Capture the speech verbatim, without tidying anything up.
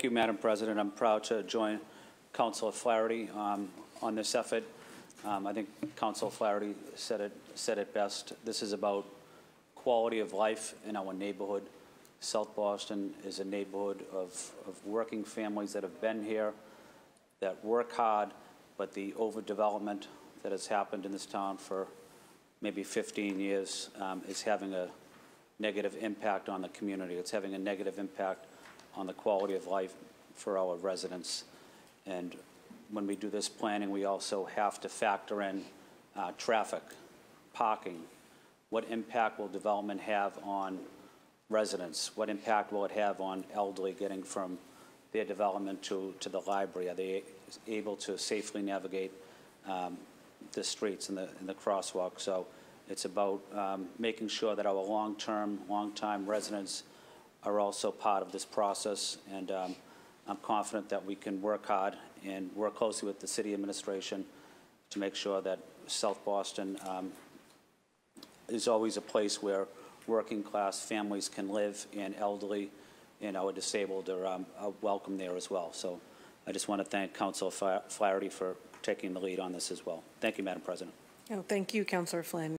you, Madam President. I'm proud to join Councilor Flaherty um, on this effort. Um, I think Councilor Flaherty said it, said it best. This is about quality of life in our neighborhood. South Boston is a neighborhood of, of working families that have been here, that work hard, but the overdevelopment that has happened in this town for maybe fifteen years um, is having a negative impact on the community. It's having a negative impact on the quality of life for our residents. And when we do this planning, we also have to factor in uh, traffic, parking. What impact will development have on residents? What impact will it have on elderly getting from their development to, to the library? Are they able to safely navigate um, the streets and the, and the crosswalk? So it's about um, making sure that our long-term, long-time residents are also part of this process. And um, I'm confident that we can work hard and work closely with the city administration to make sure that South Boston um, is always a place where working class families can live, and elderly and our disabled are, um, are welcome there as well. So I just want to thank Councilor Flaherty for taking the lead on this as well. Thank you, Madam President. Oh, thank you, Councilor Flynn.